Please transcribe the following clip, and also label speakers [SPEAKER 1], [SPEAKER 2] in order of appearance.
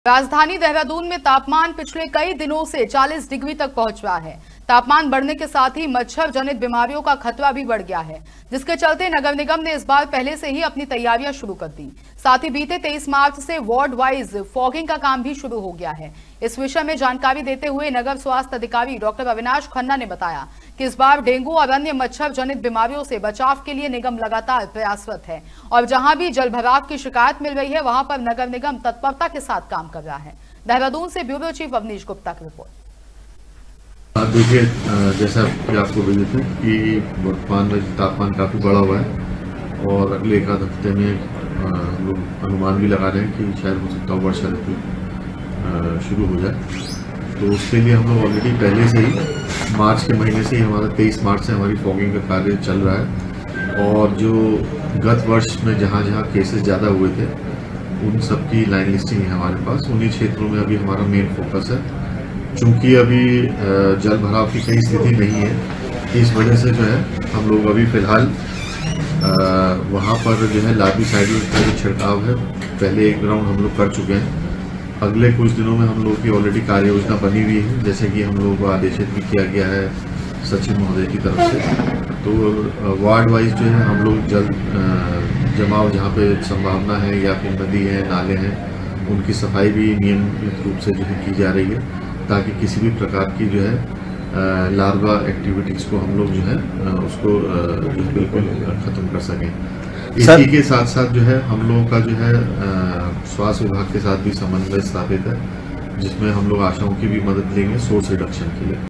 [SPEAKER 1] राजधानी देहरादून में तापमान पिछले कई दिनों से 40 डिग्री तक पहुंच रहा है। तापमान बढ़ने के साथ ही मच्छर जनित बीमारियों का खतरा भी बढ़ गया है, जिसके चलते नगर निगम ने इस बार पहले से ही अपनी तैयारियां शुरू कर दी। साथ ही बीते 23 मार्च से वार्ड वाइज फॉगिंग का काम भी शुरू हो गया है। इस विषय में जानकारी देते हुए नगर स्वास्थ्य अधिकारी डॉक्टर अविनाश खन्ना ने बताया कि इस बार डेंगू और अन्य मच्छर जनित बीमारियों से बचाव के लिए निगम लगातार प्रयासरत है और जहां भी जलभराव की शिकायत मिल रही है वहां पर नगर निगम तत्परता के साथ काम कर रहा है। देहरादून से ब्यूरो चीफ अवनीश गुप्ता की रिपोर्ट।
[SPEAKER 2] देखिए, जैसा कि आपको बता देते हैं कि वर्तमान में तापमान काफ़ी बढ़ा हुआ है और अगले एक आध हफ्ते में हम लोग अनुमान भी लगा रहे हैं कि शायद हो सकता है वर्षा ऋतु शुरू हो जाए। तो उसके लिए हम लोग ऑलरेडी पहले से ही मार्च के महीने से ही हमारा 23 मार्च से हमारी फॉगिंग का कार्य चल रहा है और जो गत वर्ष में जहाँ जहाँ केसेस ज़्यादा हुए थे उन सब की लाइन लिस्टिंग है हमारे पास। उन्हीं क्षेत्रों में अभी हमारा मेन फोकस है। चूँकि अभी जल भराव की कई स्थिति नहीं है, इस वजह से जो है हम लोग अभी फ़िलहाल वहाँ पर जो है लार्विसाइड का जो छिड़काव है पहले एक राउंड हम लोग कर चुके हैं। अगले कुछ दिनों में हम लोग की ऑलरेडी कार्य योजना बनी हुई है, जैसे कि हम लोग को आदेशित भी किया गया है सचिव महोदय की तरफ से। तो वार्ड वाइज जो है हम लोग जल जमाव जहाँ पे संभावना है या फिर नदी है नाले हैं उनकी सफाई भी नियमित रूप से जो है की जा रही है, ताकि किसी भी प्रकार की जो है लार्वा एक्टिविटीज़ को हम लोग जो है उसको जो है बिल्कुल ख़त्म कर सकें। इसी के साथ साथ जो है हम लोगों का जो है स्वास्थ्य विभाग के साथ भी समन्वय स्थापित है, जिसमें हम लोग आशाओं की भी मदद लेंगे सोर्स रिडक्शन के लिए।